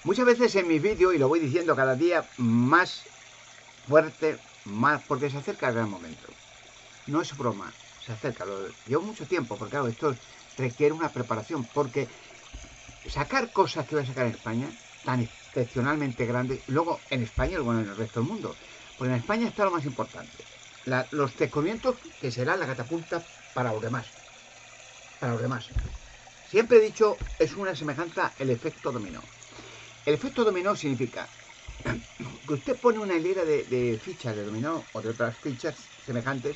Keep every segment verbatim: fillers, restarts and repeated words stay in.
Muchas veces en mis vídeos, y lo voy diciendo cada día más fuerte, más, porque se acerca el gran momento. No es broma, se acerca. Lo, llevo mucho tiempo, porque claro, esto requiere una preparación, porque sacar cosas que voy a sacar en España, tan excepcionalmente grandes, luego en España y luego en el resto del mundo, porque en España está lo más importante. La, los descubrimientos que será la catapulta para los demás. Para los demás. Siempre he dicho, es una semejanza el efecto dominó. El efecto dominó significa que usted pone una hilera de, de fichas de dominó o de otras fichas semejantes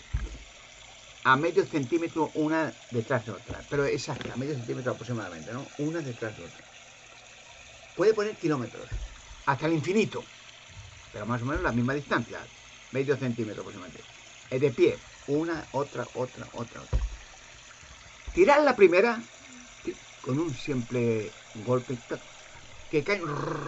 a medio centímetro una detrás de otra, pero exacta, a medio centímetro aproximadamente, ¿no? Una detrás de otra. Puede poner kilómetros, hasta el infinito, pero más o menos la misma distancia, medio centímetro aproximadamente. De pie, una, otra, otra, otra, otra. Tirar la primera con un simple golpe que caen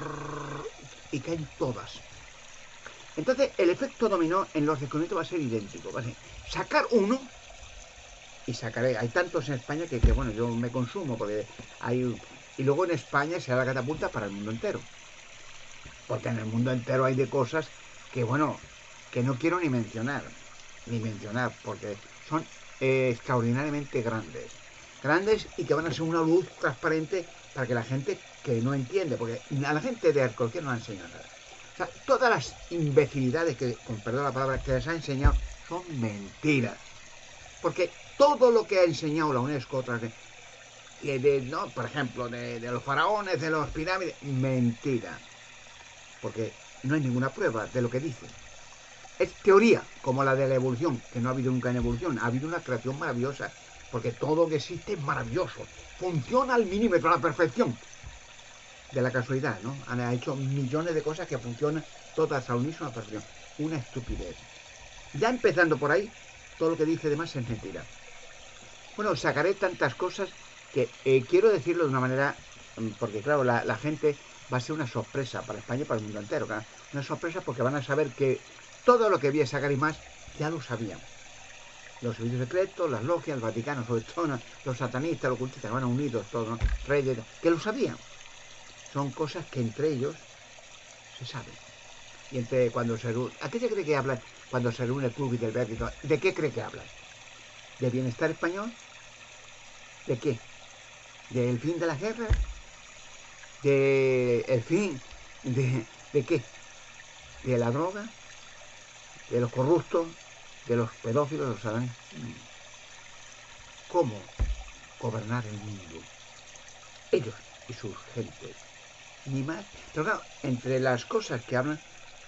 y caen todas. Entonces el efecto dominó en los descubrimientos va a ser idéntico. Va a ser sacar uno y sacaré. Hay tantos en España que, que bueno, yo me consumo porque hay. Y luego en España se da la catapulta para el mundo entero. Porque en el mundo entero hay de cosas que, bueno, que no quiero ni mencionar. Ni mencionar, porque son eh, extraordinariamente grandes. Grandes y que van a ser una luz transparente para que la gente que no entiende, porque a la gente de cualquier no ha enseñado nada. O sea, todas las imbecilidades que, con perdón la palabra, que les ha enseñado son mentiras. Porque todo lo que ha enseñado la UNESCO, otras de, de, ¿no? Por ejemplo, de, de los faraones, de los pirámides, mentira. Porque no hay ninguna prueba de lo que dicen. Es teoría, como la de la evolución, que no ha habido nunca en evolución, ha habido una creación maravillosa, porque todo lo que existe es maravilloso, funciona al milímetro, a la perfección de la casualidad, ¿no? Han hecho millones de cosas que funcionan todas al unísono a la perfección. Una estupidez. Ya empezando por ahí, todo lo que dice demás es mentira. Bueno, sacaré tantas cosas que eh, quiero decirlo de una manera, porque claro, la, la gente va a ser una sorpresa para España y para el mundo entero, claro. Una sorpresa porque van a saber que todo lo que voy a sacar y más, ya lo sabían. Los servicios secretos, las logias, el Vaticano, sobre todo, los satanistas, los cultistas que van unidos, todos, ¿no? Reyes, que lo sabían. Son cosas que entre ellos se saben. Y entre cuando se reúne, ¿a qué se cree que hablan cuando se reúne el club y del verde y todo? ¿De qué cree que hablan? ¿De bienestar español? ¿De qué? ¿Del fin de la guerra? ¿De el fin? ¿De, de qué? ¿De la droga? ¿De los corruptos? ¿De los pedófilos? ¿De los satanes? ¿Cómo gobernar el mundo? Ellos y sus gentes. Ni más. Pero claro, entre las cosas que hablan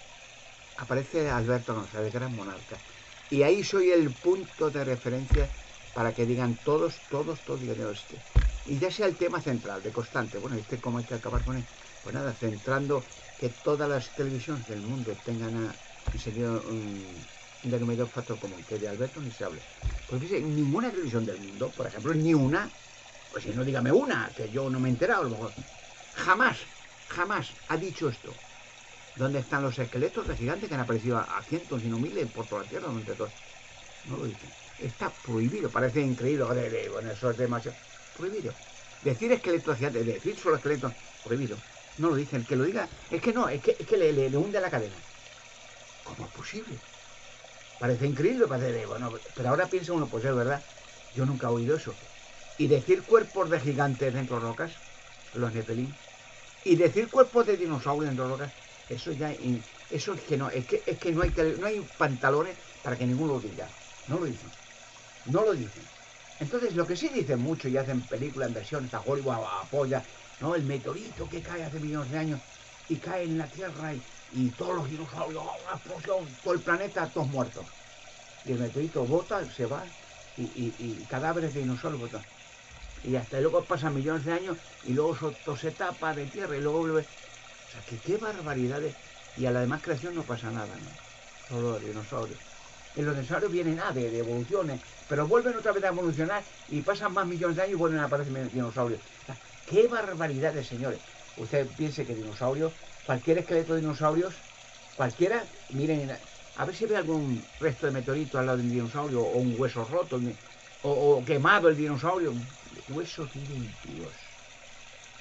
aparece Alberto González, el gran monarca. Y ahí soy el punto de referencia para que digan todos, todos, todos digan este. Y ya sea el tema central, de constante. Bueno, este cómo hay que acabar con él. Pues nada, centrando que todas las televisiones del mundo tengan a, en serio un, un denominador factor común, que de Alberto ni se hable. Porque fíjese, ninguna televisión del mundo, por ejemplo, ni una, pues si no dígame una, que yo no me he enterado, a lo mejor, jamás, jamás ha dicho esto. ¿Dónde están los esqueletos de gigantes que han aparecido a, a cientos y no miles por toda la Tierra? Entre todos? No lo dicen. Está prohibido. Parece increíble. De, de, bueno, eso es demasiado. Prohibido. Decir esqueletos gigantes, decir solo esqueletos, prohibido. No lo dicen. Que lo diga. Es que no, es que, es que le, le, le hunde la cadena. ¿Cómo es posible? Parece increíble. Parece de, bueno, pero ahora piensa uno, pues es verdad. Yo nunca he oído eso. Y decir cuerpos de gigantes dentro de rocas, los nepelín. Y decir cuerpos de dinosaurios dentro de rocas. Eso ya, eso es que no, es que, es que no hay, no hay pantalones para que ninguno lo diga. No lo dicen. No lo dicen. Entonces, lo que sí dicen mucho y hacen películas en versión, hasta Hollywood apoya, ¿no? El meteorito que cae hace millones de años y cae en la Tierra y, y todos los dinosaurios, una explosión, todo el planeta, todos muertos. Y el meteorito bota, se va y, y, y cadáveres de dinosaurios botan. Y hasta luego pasan millones de años y luego todo se tapa de tierra y luego vuelve. O sea, que qué barbaridades. Y a la demás creación no pasa nada, ¿no? Solo los dinosaurios. En los dinosaurios vienen nada de, de evoluciones, pero vuelven otra vez a evolucionar y pasan más millones de años y vuelven a aparecer dinosaurios. O sea, qué barbaridades, señores. Usted piense que dinosaurios, cualquier esqueleto de dinosaurios, cualquiera, miren, a ver si ve algún resto de meteorito al lado de un dinosaurio o un hueso roto o, o quemado el dinosaurio. Huesos limpios.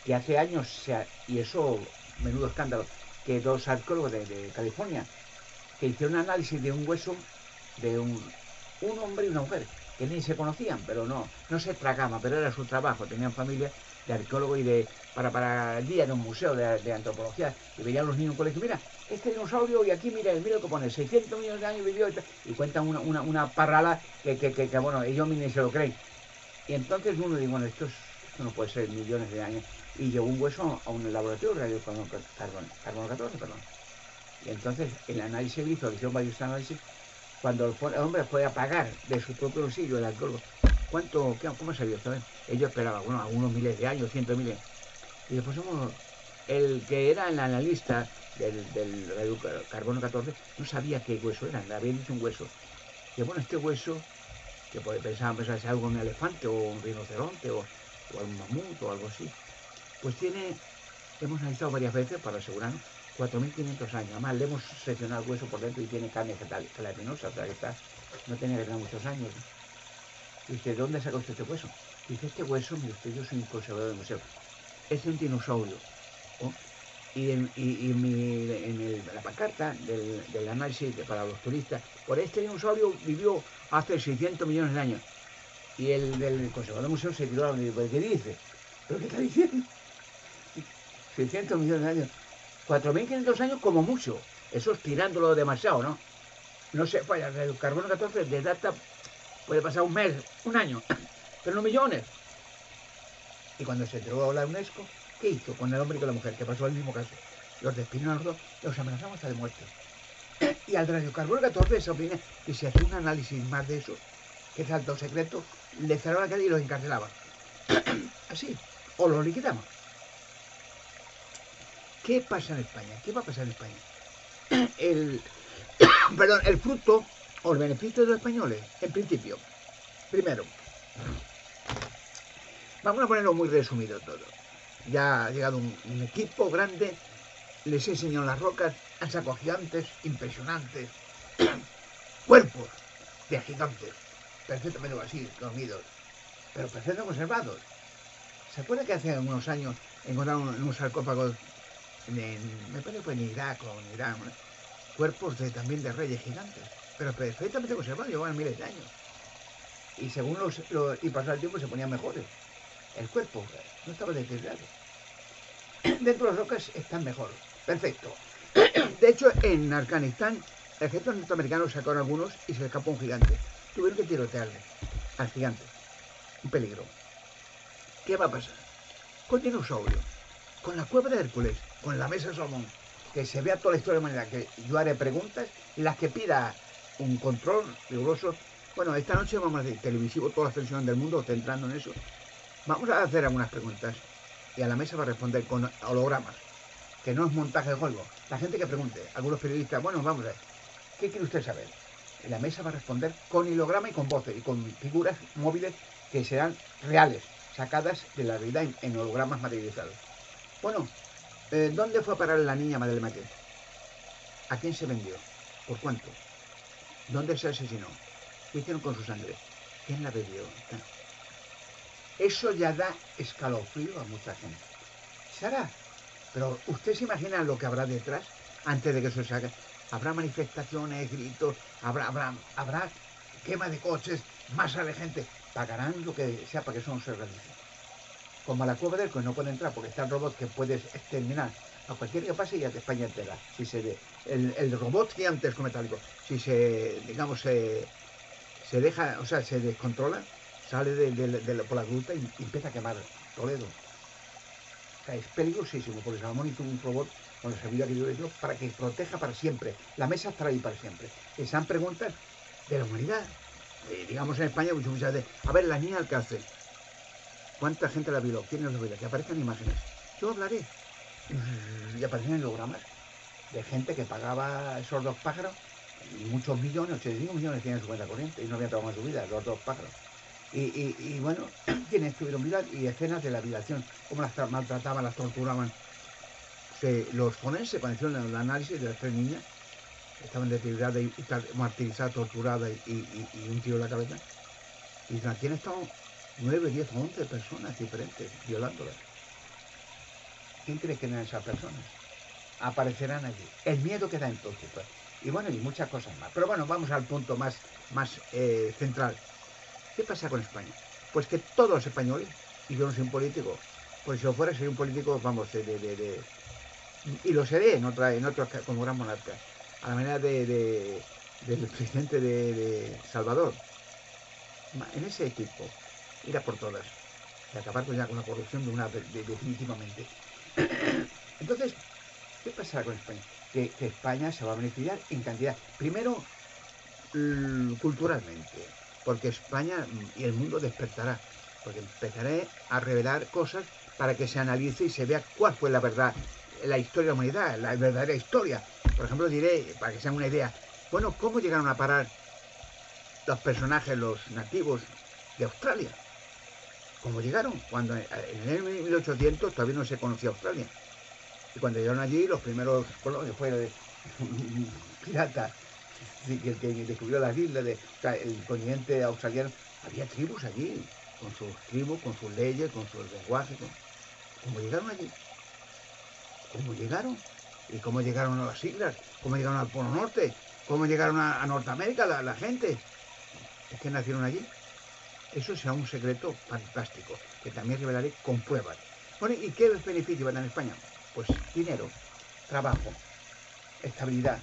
que hace años, se, y eso, menudo escándalo, que dos arqueólogos de, de California, que hicieron un análisis de un hueso de un, un hombre y una mujer, que ni se conocían, pero no, no se tragaban, pero era su trabajo, tenían familia de arqueólogo y de, para, para el día de un museo de, de antropología, y veían a los niños en un colegio, mira, este dinosaurio, y aquí mira, mira lo que pone, seiscientos millones de años vivió, y, y cuentan una, una, una parrala que, que, que, que, bueno, ellos ni se lo creen. Y entonces uno dice, bueno, esto, es, esto no puede ser millones de años, y llevó un hueso a un laboratorio de radiocarbono carbono catorce, perdón. Y entonces el análisis hizo, hicieron varios análisis, cuando el, el hombre fue a pagar de su propio bolsillo el alcohol, ¿cuánto, qué, cómo salió? ¿Sabes? Ellos esperaban, bueno, algunos miles de años, cientos de miles. Y después somos, el que era el analista del, del carbono catorce no sabía qué hueso era, le habían dicho un hueso. Y bueno, este hueso, que puede pensar, pensar si algo un elefante o un rinoceronte o, o un mamut o algo así, pues tiene, hemos analizado varias veces para asegurarnos, cuatro mil quinientos años. Además, le hemos seccionado el hueso por dentro y tiene carne gelatinosa, o sea que está, no tiene que tener muchos años. Dice, ¿dónde sacó usted este hueso? Dice, este hueso, mire usted, yo soy un conservador del museo. Es un dinosaurio. ¿Oh? Y, en, y, y mi, en el, la pancarta del, del análisis de, para los turistas, por este dinosaurio vivió hace seiscientos millones de años. Y el del conservador del museo se tiró a la ¿qué dice? ¿Pero qué está diciendo? seiscientos millones de años. cuatro mil quinientos años como mucho. Eso es tirándolo demasiado, ¿no? No sé, vaya, el carbono catorce de data puede pasar un mes, un año, pero no millones. Y cuando se entregó a la UNESCO, ¿qué hizo con el hombre y con la mujer? Que pasó el mismo caso. Los despidieron a los dos, los amenazamos hasta de muerte. Y al radiocarbono catorce, esa opinión, que se hacía un análisis más de eso, que es alto secreto, le cerraron la calle y los encarcelaban. Así, o los liquidamos. ¿Qué pasa en España? ¿Qué va a pasar en España? El, perdón, el fruto o el beneficio de los españoles, en principio. Primero, vamos a ponerlo muy resumido todo. Ya ha llegado un, un equipo grande, les he enseñado las rocas, han sacado gigantes, impresionantes, cuerpos de gigantes, perfectamente así, dormidos, pero perfectamente conservados. ¿Se acuerda que hace unos años encontraron un, un sarcófago, en, en, me parece que fue en Irak o en Irán, ¿no? Cuerpos de, también de reyes gigantes, pero perfectamente conservados, llevaban miles de años. Y según los, los y pasaba el tiempo se ponían mejores. El cuerpo no estaba deteriorado. Dentro de las rocas están mejor. Perfecto. De hecho, en Afganistán, el ejército norteamericano sacaron algunos y se escapó un gigante. Tuvieron que tirotearle al gigante. Un peligro. ¿Qué va a pasar? Con dinosaurio, con la cueva de Hércules, con la mesa de Salomón, que se vea toda la historia de la humanidad, que yo haré preguntas y las que pida un control riguroso. Bueno, esta noche vamos a hacer televisivo, todas las televisiones del mundo centrando en eso. Vamos a hacer algunas preguntas y a la mesa va a responder con hologramas, que no es montaje de juego. La gente que pregunte, algunos periodistas, bueno, vamos a ver, ¿qué quiere usted saber? Y la mesa va a responder con holograma y con voces y con figuras móviles que serán reales, sacadas de la realidad en, en hologramas materializados. Bueno, eh, ¿dónde fue a parar la niña Madeleine McCann? ¿A quién se vendió? ¿Por cuánto? ¿Dónde se asesinó? ¿Qué hicieron con su sangre? ¿Quién la bebió? Eso ya da escalofrío a mucha gente. Se hará. Pero ¿usted se imagina lo que habrá detrás antes de que eso se haga? Habrá manifestaciones, gritos, habrá, habrá, habrá quema de coches, masa de gente. Pagarán lo que sea para que eso no se realice. Como a la cueva del que no puede entrar porque está el robot que puede exterminar a cualquier que pase y a España entera. Si se ve el, el robot gigantesco metálico, si se, digamos, se, se deja, o sea, se descontrola, sale de, de, de, de, por la gruta y, y empieza a quemar Toledo. O sea, es peligrosísimo, porque Salomón hizo un robot con la seguridad que yo le digo para que proteja para siempre. La mesa estará ahí para siempre. Esas preguntas de la humanidad. Eh, digamos en España, muchas muchas veces, a ver, la niña Alcácer, ¿cuánta gente la violó? ¿Quién la violó? Que aparezcan imágenes. Yo hablaré. Y aparecen hologramas de gente que pagaba esos dos pájaros, y muchos millones, ochenta y cinco millones tienen su cuenta corriente y no habían trabajado en su vida, los dos pájaros. Y, y, y bueno, quienes tuvieron vida y escenas de la violación, cómo las maltrataban, las torturaban. Se, los forenses, cuando hicieron el análisis de las tres niñas, estaban deterioradas y, y martirizadas, torturadas y, y, y un tiro en la cabeza. Y aquí han estado nueve, diez o once personas diferentes violándolas. ¿quién cree que eran esas personas? Aparecerán allí. El miedo queda entonces, pues. Y bueno, y muchas cosas más. Pero bueno, vamos al punto más, más eh, central. ¿Qué pasa con España? Pues que todos los españoles, y yo no soy un político, pues si yo fuera sería un político, vamos, de, de, de, de y lo seré en otra, en otros como gran monarca, a la manera de, de, del presidente de, de Salvador. En ese equipo, ir a por todas, y acabar ya con la corrupción de una de, de, definitivamente. Entonces, ¿qué pasará con España? Que, que España se va a beneficiar en cantidad. Primero, culturalmente, porque España y el mundo despertará, porque empezaré a revelar cosas para que se analice y se vea cuál fue la verdad, la historia de la humanidad, la verdadera historia. Por ejemplo, diré, para que se hagan una idea, bueno, ¿cómo llegaron a parar los personajes, los nativos de Australia? ¿Cómo llegaron? Cuando en el mil ochocientos todavía no se conocía Australia. Y cuando llegaron allí, los primeros colonios fueron piratas, que, que descubrió las islas, de, o sea, el continente australiano, había tribus allí, con sus tribus, con sus leyes, con sus lenguajes. Con... ¿Cómo llegaron allí? ¿Cómo llegaron? ¿Y cómo llegaron a las islas? ¿Cómo llegaron al Polo Norte? ¿Cómo llegaron a, a Norteamérica la, la gente? Es que nacieron allí. Eso será un secreto fantástico, que también revelaré con pruebas. Bueno, ¿y qué beneficio va a dar en España? Pues dinero, trabajo, estabilidad,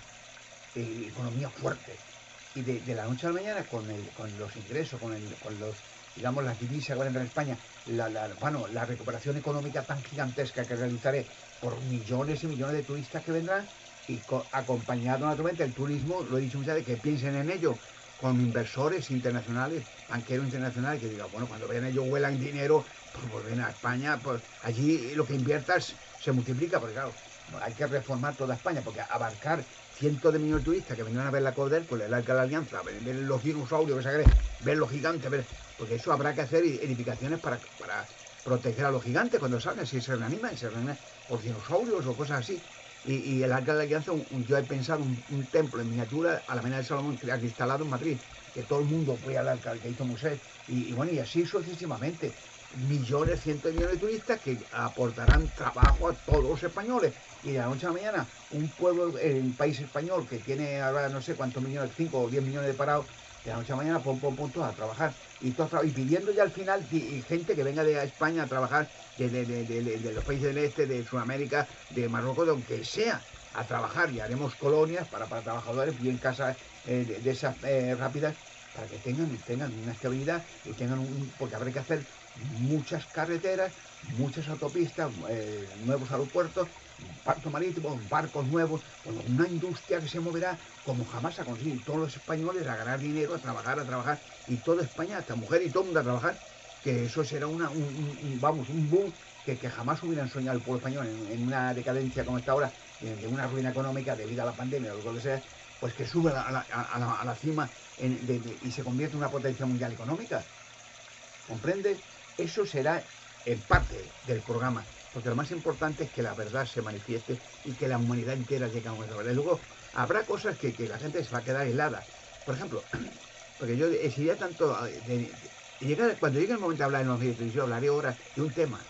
eh, economía fuerte. Y de, de la noche a la mañana, con, el, con los ingresos, con, el, con los, digamos, las divisas que van a entrar en España, la, la, bueno, la recuperación económica tan gigantesca que realizaré por millones y millones de turistas que vendrán, y co acompañado naturalmente el turismo, lo he dicho muchas veces, que piensen en ello, con inversores internacionales, banqueros internacionales, que digan, bueno, cuando vean ellos huelan dinero, pues vuelven a España, pues allí lo que inviertas se multiplica, porque claro, hay que reformar toda España, porque abarcar cientos de millones de turistas que vendrán a ver la Codel, pues el Arca de la Alianza, ver, ver los dinosaurios que se creen, ver los gigantes, ver, porque eso habrá que hacer edificaciones para, para proteger a los gigantes cuando salgan, si se reaniman, se reaniman por dinosaurios o cosas así. Y, y el Arca de la Alianza, un, un, yo he pensado un, un templo en miniatura a la manera de Salomón, instalado en Madrid, que todo el mundo fue al Arca que hizo Museo, y, y bueno, y así sucesivamente. Millones, cientos de millones de turistas que aportarán trabajo a todos los españoles. Y de la noche a la mañana, un pueblo, el país español que tiene ahora no sé cuántos millones, cinco o diez millones de parados, de la noche a la mañana, pum, pum, pum, todos a trabajar. Y, todos, y pidiendo ya al final y gente que venga de España a trabajar, de, de, de, de, de los países del este, de Sudamérica, de Marruecos, de donde sea, a trabajar. Y haremos colonias para, para trabajadores bien casas eh, de, de esas eh, rápidas, para que tengan, tengan una estabilidad y tengan un, porque habrá que hacer muchas carreteras, muchas autopistas, eh, nuevos aeropuertos, puertos marítimos, barcos nuevos, bueno, una industria que se moverá como jamás ha conseguido. Todos los españoles a ganar dinero, a trabajar, a trabajar, y toda España, hasta mujer y todo el mundo a trabajar, que eso será una, un, un, vamos, un boom que, que jamás hubieran soñado el pueblo español en, en una decadencia como esta ahora, de, de una ruina económica debido a la pandemia o lo que sea, pues que sube a la, a la, a la cima en, de, de, y se convierte en una potencia mundial económica. ¿Comprende? Eso será en parte del programa, porque lo más importante es que la verdad se manifieste y que la humanidad entera llegue a una verdad. Y luego habrá cosas que, que la gente se va a quedar helada. Por ejemplo, porque yo decidiría tanto, de, de, de llegar, cuando llegue el momento de hablar en los medios de televisión, hablaré ahora de un tema.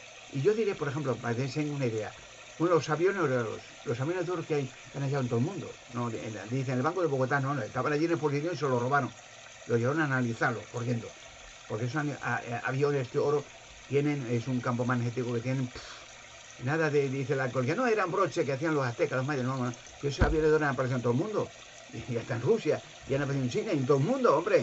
Y yo diré, por ejemplo, para que tengan una idea, bueno, los aviones de oro, los aviones de oro que hay, que han hallado en todo el mundo. No, dicen, el Banco de Bogotá, no, no, estaban allí en exposición y se lo robaron. Lo llevaron a analizarlo, corriendo. Porque esos aviones de oro tienen, es un campo magnético que tienen, pff, nada de, dice la alcohol, que no eran broches que hacían los aztecas, los mayas, no, no, que esos aviones de oro han aparecido en todo el mundo, y hasta en Rusia, y han aparecido en China, y en todo el mundo, hombre.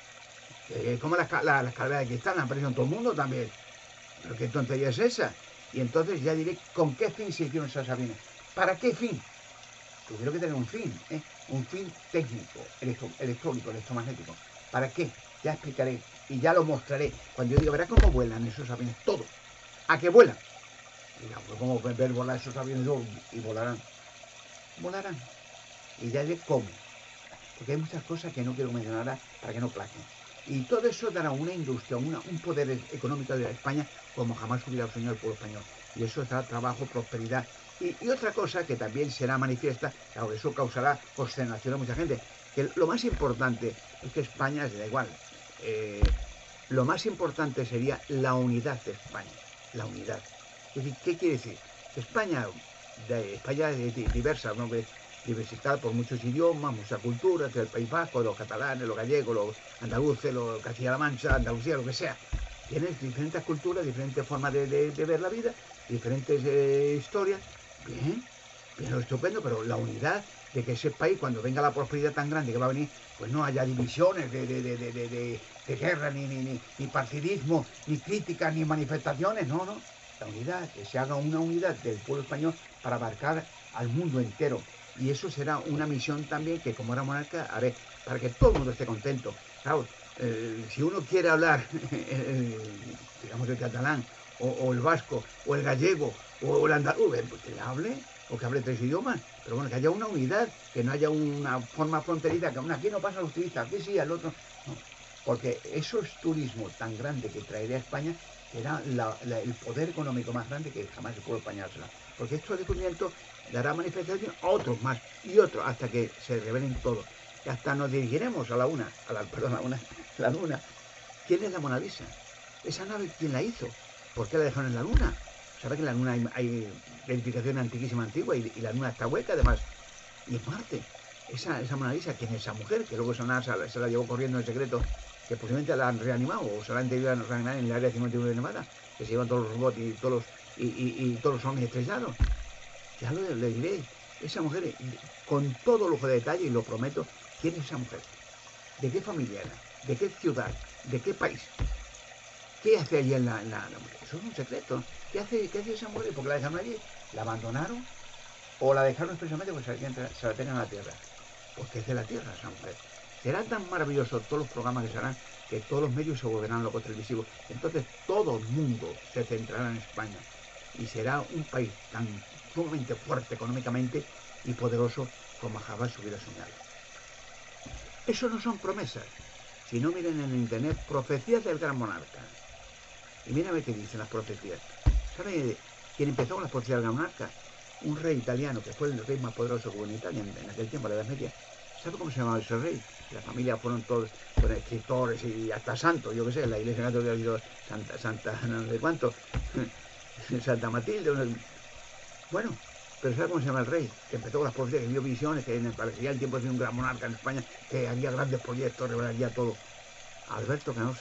Eh, como las, las, las calaveras de cristal han aparecido en todo el mundo también. Pero qué tontería es esa. Y entonces ya diré con qué fin se hicieron esos aviones. ¿Para qué fin? Tuvieron que tener un fin, ¿eh? Un fin técnico, electro, electrónico, electromagnético. ¿Para qué? Ya explicaré y ya lo mostraré. Cuando yo diga, verás cómo vuelan esos aviones, todos. ¿A qué vuelan? Mira, pues cómo ver volar esos aviones y volarán. Volarán. Y ya diré cómo. Porque hay muchas cosas que no quiero mencionar para que no plaquen. Y todo eso dará una industria, una, un poder económico de España como jamás hubiera soñado el pueblo español. Y eso dará trabajo, prosperidad. Y, y otra cosa que también será manifiesta, claro, eso causará consternación a mucha gente, que lo más importante es que España, da igual, eh, lo más importante sería la unidad de España, la unidad. Es decir, ¿qué quiere decir? España, de, España es diversa, ¿no? Diversificada por muchos idiomas, muchas culturas, el País Vasco, los catalanes, los gallegos, los andaluces, los Castilla-La Mancha, Andalucía, lo que sea. Tienes diferentes culturas, diferentes formas de, de, de ver la vida, diferentes eh, historias. Bien, bien, estupendo, pero la unidad de que ese país, cuando venga la prosperidad tan grande que va a venir, pues no haya divisiones de, de, de, de, de, de, de guerra, ni, ni, ni, ni partidismo, ni críticas, ni manifestaciones, no, no. La unidad, que se haga una unidad del pueblo español para abarcar al mundo entero. Y eso será una misión también que, como era monarca, haré para que todo el mundo esté contento. Claro, eh, si uno quiere hablar, eh, digamos, el catalán, o, o el vasco, o el gallego, o el andaluz, pues que le hable, o que hable tres idiomas, pero bueno, que haya una unidad, que no haya una forma fronteriza, que aquí no pasa a los turistas, aquí sí, al otro, no. Porque eso es turismo tan grande que traería a España, será la, la, el poder económico más grande que jamás el pueblo español será. Porque estos descubrimientos dará manifestación a otros más y otros hasta que se revelen todos. Y hasta nos dirigiremos a la una, a la, perdón, a la una, la luna. ¿Quién es la Mona Lisa? Esa nave, ¿quién la hizo? ¿Por qué la dejaron en la luna? ¿Sabe que en la luna hay, hay edificación antiquísima antigua y, y la luna está hueca además? Y en Marte, esa, esa Mona Lisa, ¿quién es esa mujer? Que luego esa NASA se la llevó corriendo en secreto, que posiblemente la han reanimado o se la han tenido a reanimar en el área cincuenta y uno de Nevada, que se llevan todos los robots y todos los, y, y, y todos los hombres estrellados. Ya lo le diré, esa mujer, con todo lujo de detalle, y lo prometo, ¿quién es esa mujer? ¿De qué familia era? ¿De qué ciudad? ¿De qué país? ¿Qué hace allí en la, en la, la mujer? Eso es un secreto. ¿Qué hace, qué hace esa mujer? ¿Por qué la dejaron allí? ¿La abandonaron? ¿O la dejaron expresamente porque se, se la tengan a la tierra? Porque es de la tierra esa mujer. Será tan maravilloso todos los programas que se harán que todos los medios se volverán locos televisivos. Entonces todo el mundo se centrará en España y será un país tan sumamente fuerte económicamente y poderoso como jamás hubiera soñado. Eso no son promesas. Si no, miren en internet profecías del gran monarca. Y mírame qué dicen las profecías. ¿Sabe quién empezó con las profecías del gran monarca? Un rey italiano que fue el rey más poderoso que hubo en Italia en, en aquel tiempo, la Edad Media. ¿Sabe cómo se llamaba ese rey? La familia fueron todos con escritores y hasta santos, yo qué sé, la iglesia católica ha sido Santa, Santa, no sé cuánto, Santa Matilde. Bueno, pero ¿sabe cómo se llama el rey? Que empezó con las profecías, que vio visiones, que parecía el tiempo de ser un gran monarca en España, que haría grandes proyectos, revelaría todo. Alberto Canosa.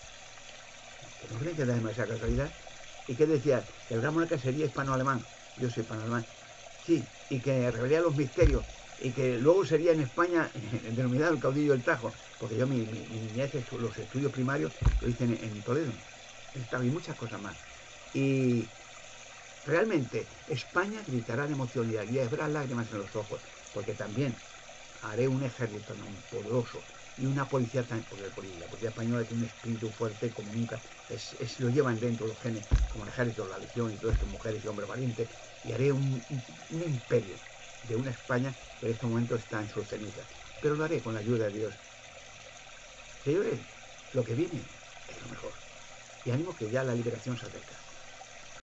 ¿Que no creen que da demasiada casualidad? ¿Y qué decía? Que el gran monarca sería hispano-alemán. Yo soy hispano-alemán. Sí, y que revelaría los misterios. Y que luego sería en España denominado el caudillo del Tajo. Porque yo mi, mi, mi niñez, los estudios primarios, lo hice en, en Toledo. Y muchas cosas más. Y realmente España gritará de emoción y habrá lágrimas en los ojos. Porque también haré un ejército tan poderoso y una policía tan, porque la policía española tiene un espíritu fuerte como nunca, es, es, lo llevan dentro los genes, como el ejército, la legión y todo esto, mujeres y hombres valientes, y haré un, un, un imperio de una España que en este momento está en sus cenizas, pero lo haré con la ayuda de Dios. Señores, lo que viene es lo mejor, y ánimo que ya la liberación se acerca.